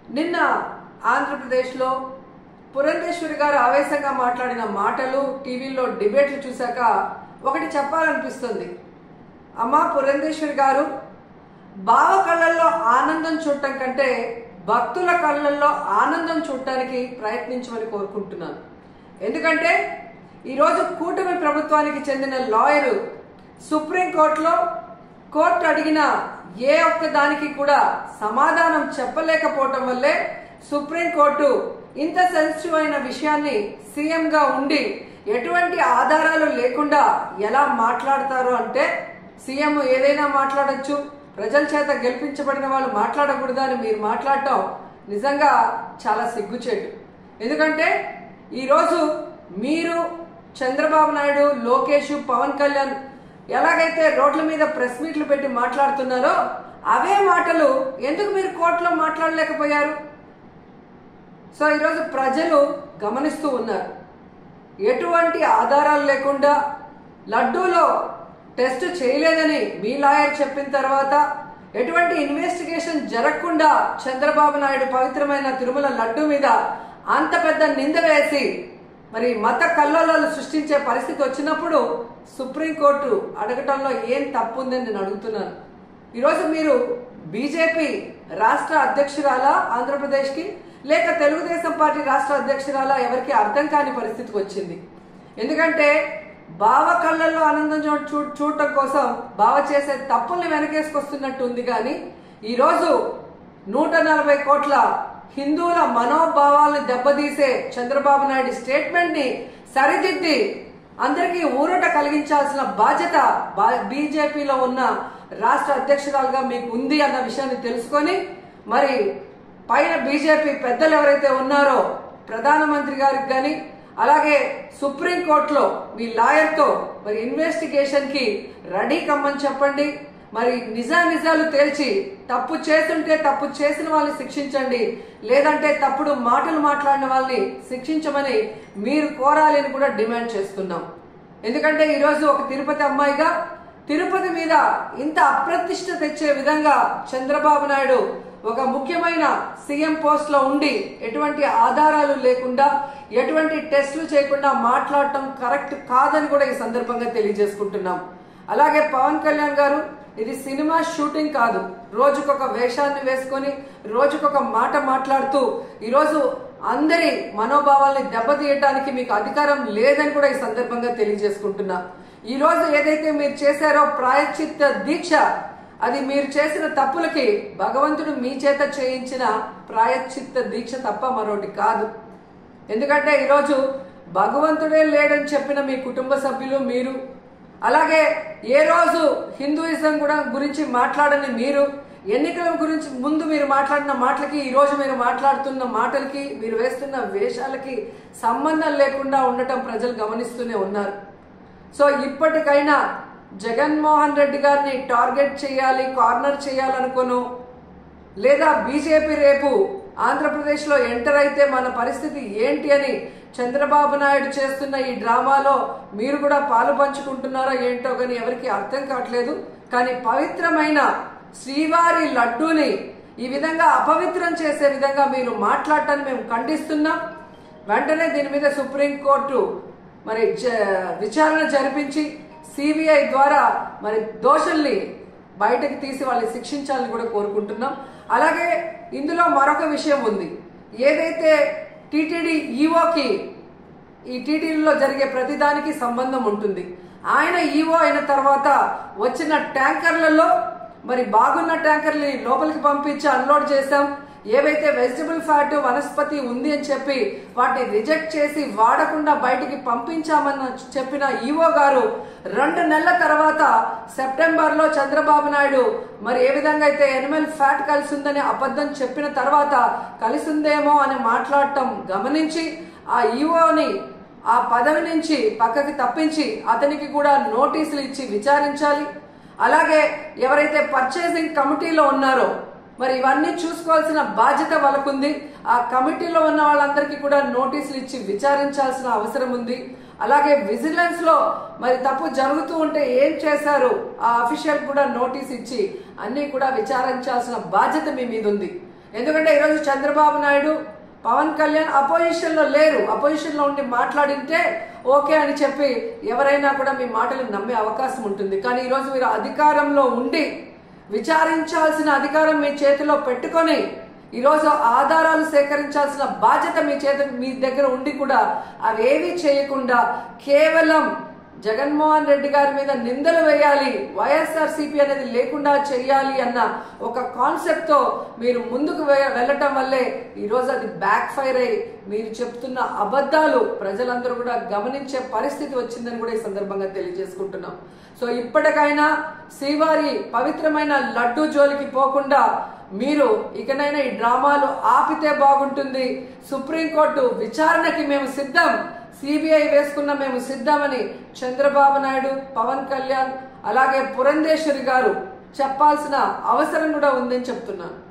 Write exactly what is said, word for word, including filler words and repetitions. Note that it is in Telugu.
నిన్న ఆంధ్రప్రదేశ్లో పురంధేశ్వరి గారు ఆవేశంగా మాట్లాడిన మాటలు టీవీలో డిబేట్లు చూశాక ఒకటి చెప్పాలనిపిస్తుంది. అమ్మ పురంధేశ్వరి గారు, బావ కళ్ళల్లో ఆనందం చూడటం కంటే భక్తుల కళ్ళల్లో ఆనందం చూడటానికి ప్రయత్నించమని కోరుకుంటున్నాను. ఎందుకంటే ఈరోజు కూటమి ప్రభుత్వానికి చెందిన లాయరు సుప్రీంకోర్టులో కోర్టు అడిగిన ఏ ఒక్క దానికి కూడా సమాధానం చెప్పలేకపోవటం వల్లే సుప్రీంకోర్టు ఇంత సెన్సిటివ్ అయిన విషయాన్ని సీఎంగా ఉండి ఎటువంటి ఆధారాలు లేకుండా ఎలా మాట్లాడతారు అంటే, సీఎం ఏదైనా మాట్లాడచ్చు, ప్రజల చేత గెలిపించబడిన వాళ్ళు మాట్లాడకూడదా అని మీరు మాట్లాడటం నిజంగా చాలా సిగ్గుచేటు. ఎందుకంటే ఈరోజు మీరు చంద్రబాబు నాయుడు, లోకేష్, పవన్ కళ్యాణ్ ఎలాగైతే రోడ్ల మీద ప్రెస్ మీట్లు పెట్టి మాట్లాడుతున్నారో అవే మాటలు ఎందుకు మీరు కోర్టులో మాట్లాడలేకపోయారు? సో ఈరోజు ప్రజలు గమనిస్తూ ఉన్నారు. ఎటువంటి ఆధారాలు లేకుండా లడ్డూలో టెస్ట్ చేయలేదని మీ లాయర్ చెప్పిన తర్వాత, ఎటువంటి ఇన్వెస్టిగేషన్ జరగకుండా చంద్రబాబు నాయుడు పవిత్రమైన తిరుమల లడ్డూ మీద అంత పెద్ద నింద వేసి మరి మత కల్లోలాలు సృష్టించే పరిస్థితి వచ్చినప్పుడు సుప్రీంకోర్టు అడగటంలో ఏం తప్పు ఉందని నేను అడుగుతున్నాను. ఈరోజు మీరు బీజేపీ రాష్ట్ర అధ్యక్షురాలా ఆంధ్రప్రదేశ్కి, లేక తెలుగుదేశం పార్టీ రాష్ట్ర అధ్యక్షురాలా, ఎవరికి అర్థం కాని పరిస్థితికి వచ్చింది. ఎందుకంటే బావ కళ్ళల్లో ఆనందం చూ చూడటం కోసం బావ చేసే తప్పుల్ని వెనకేసుకొస్తున్నట్టు ఉంది. కానీ ఈరోజు నూట నలభై కోట్ల హిందువుల మనోభావాలను దెబ్బతీసే చంద్రబాబు నాయుడు స్టేట్మెంట్ ని సరిదిద్ది అందరికీ ఊరట కలిగించాల్సిన బాధ్యత బీజేపీలో ఉన్న రాష్ట్ర అధ్యక్షురాలుగా మీకు ఉంది అన్న విషయాన్ని తెలుసుకొని, మరి పైన బీజేపీ పెద్దలు ఎవరైతే ఉన్నారో ప్రధానమంత్రి గారికి కానీ, అలాగే సుప్రీంకోర్టులో మీ లాయర్తో మరి ఇన్వెస్టిగేషన్ కి రెడీ కమ్మని చెప్పండి. మరి నిజా నిజాలు తేల్చి తప్పు చేస్తుంటే తప్పు చేసిన వాళ్ళని శిక్షించండి, లేదంటే తప్పుడు మాటలు మాట్లాడిన వాళ్ళని శిక్షించమని మీరు కోరాలి అని కూడా డిమాండ్ చేస్తున్నాం. ఎందుకంటే ఈరోజు ఒక తిరుపతి అమ్మాయిగా తిరుపతి మీద ఇంత అప్రతిష్ట తెచ్చే విధంగా చంద్రబాబు నాయుడు ఒక ముఖ్యమైన సీఎం పోస్ట్ లో ఉండి ఎటువంటి ఆధారాలు లేకుండా, ఎటువంటి టెస్టులు చేయకుండా మాట్లాడటం కరెక్ట్ కాదని కూడా ఈ సందర్భంగా తెలియజేసుకుంటున్నాం. అలాగే పవన్ కళ్యాణ్ గారు, ఇది సినిమా షూటింగ్ కాదు. రోజుకొక వేషాన్ని వేసుకొని రోజుకొక మాట మాట్లాడుతూ ఈరోజు అందరి మనోభావాల్ని దెబ్బతీయడానికి మీకు అధికారం లేదని కూడా ఈ సందర్భంగా తెలియజేసుకుంటున్నా. ఈ రోజు ఏదైతే మీరు చేశారో ప్రాయశ్చిత్త దీక్ష, అది మీరు చేసిన తప్పులకి భగవంతుడు మీ చేత చేయించిన ప్రాయశ్చిత్త దీక్ష తప్ప మరొకటి కాదు. ఎందుకంటే ఈరోజు భగవంతుడే లేడని చెప్పిన మీ కుటుంబ సభ్యులు మీరు, అలాగే ఏ రోజు హిందూయిజం కూడా గురించి మాట్లాడని మీరు, ఎన్నికల గురించి ముందు మీరు మాట్లాడిన మాటలకి ఈ రోజు మీరు మాట్లాడుతున్న మాటలకి, మీరు వేస్తున్న వేషాలకి సంబంధం లేకుండా ఉండటం ప్రజలు గమనిస్తూనే ఉన్నారు. సో ఇప్పటికైనా జగన్మోహన్ రెడ్డి గారిని టార్గెట్ చేయాలి, కార్నర్ చేయాలనుకోను, లేదా బీజేపీ రేపు ఆంధ్రప్రదేశ్ లో ఎంటర్ అయితే మన పరిస్థితి ఏంటి అని చంద్రబాబు నాయుడు చేస్తున్న ఈ డ్రామాలో మీరు కూడా పాలు పంచుకుంటున్నారో ఏంటో కానీ ఎవరికి అర్థం కావట్లేదు. కానీ పవిత్రమైన శ్రీవారి లడ్డూని ఈ విధంగా అపవిత్రం చేసే విధంగా మీరు మాట్లాడటాన్ని మేము ఖండిస్తున్నాం. వెంటనే దీని మీద సుప్రీంకోర్టు మరి విచారణ జరిపించి సిబిఐ ద్వారా మరి దోషుల్ని బయటకు తీసి వాళ్ళని శిక్షించాలని కూడా కోరుకుంటున్నాం. అలాగే ఇందులో మరొక విషయం ఉంది. ఏదైతే టీటీడీ ఈఓకి ఈ టీటీడీలో జరిగే ప్రతిదానికి సంబంధం ఉంటుంది. ఆయన ఈఓ అయిన తర్వాత వచ్చిన ట్యాంకర్లలో మరి బాగున్న ట్యాంకర్ని లోపలికి పంపించి అన్లోడ్ చేశాం. ఏవైతే వెజిటబుల్ ఫ్యాట్ వనస్పతి ఉంది అని చెప్పి వాటిని రిజెక్ట్ చేసి వాడకుండా బయటికి పంపించామని చెప్పిన ఈఓ గారు రెండు నెలల తర్వాత సెప్టెంబర్ లో చంద్రబాబు నాయుడు మరి ఏ విధంగా అయితే ఎనిమల్ ఫ్యాట్ కలిసి ఉందని అబద్ధం చెప్పిన తర్వాత కలిసిందేమో అని మాట్లాడటం గమనించి ఆ ఈఓని ఆ పదవి నుంచి పక్కకి తప్పించి అతనికి కూడా నోటీసులు ఇచ్చి విచారించాలి. అలాగే ఎవరైతే పర్చేసింగ్ కమిటీలో ఉన్నారో మరి ఇవన్నీ చూసుకోవాల్సిన బాధ్యత వాళ్ళకుంది. ఆ కమిటీలో ఉన్న వాళ్ళందరికీ కూడా నోటీసులు ఇచ్చి విచారించాల్సిన అవసరం ఉంది. అలాగే విజిలెన్స్ లో మరి తప్పు జరుగుతూ ఉంటే ఏం చేశారు ఆ అఫీషియల్ కూడా నోటీస్ ఇచ్చి అన్ని కూడా విచారించాల్సిన బాధ్యత మీ మీద ఉంది. ఎందుకంటే ఈరోజు చంద్రబాబు నాయుడు పవన్ కళ్యాణ్ అపోజిషన్ లో లేరు. అపోజిషన్ లో ఉండి మాట్లాడింటే ఓకే అని చెప్పి ఎవరైనా కూడా మీ మాటలు నమ్మే అవకాశం ఉంటుంది. కానీ ఈరోజు మీరు అధికారంలో ఉండి విచారించాల్సిన అధికారం మీ చేతిలో పెట్టుకొని ఈరోజు ఆధారాలు సేకరించాల్సిన బాధ్యత మీ చేతి మీ దగ్గర ఉండి కూడా అవేవి చేయకుండా కేవలం జగన్మోహన్ రెడ్డి గారి మీద నిందలు వేయాలి, వైఎస్ఆర్సీపీ అనేది లేకుండా చేయాలి అన్న ఒక కాన్సెప్ట్ తో మీరు ముందుకు వెళ్ళటం వల్లే ఈరోజు అది బ్యాక్ ఫైర్ అయ్యి మీరు చెప్తున్న అబద్ధాలు ప్రజలందరూ కూడా గమనించే పరిస్థితి వచ్చిందని కూడా ఈ సందర్భంగా తెలియజేసుకుంటున్నాం. సో ఇప్పటికైనా శ్రీవారి పవిత్రమైన లడ్డూ జోలికి పోకుండా మీరు ఇకనైనా ఈ డ్రామాలు ఆపితే బాగుంటుంది. సుప్రీంకోర్టు విచారణకి మేము సిద్ధం, సిబిఐ వేసుకున్న మేము సిద్ధమని చంద్రబాబు నాయుడు, పవన్ కళ్యాణ్ అలాగే పురంధేశ్వరి గారు చెప్పాల్సిన అవసరం కూడా ఉందని చెప్తున్నాను.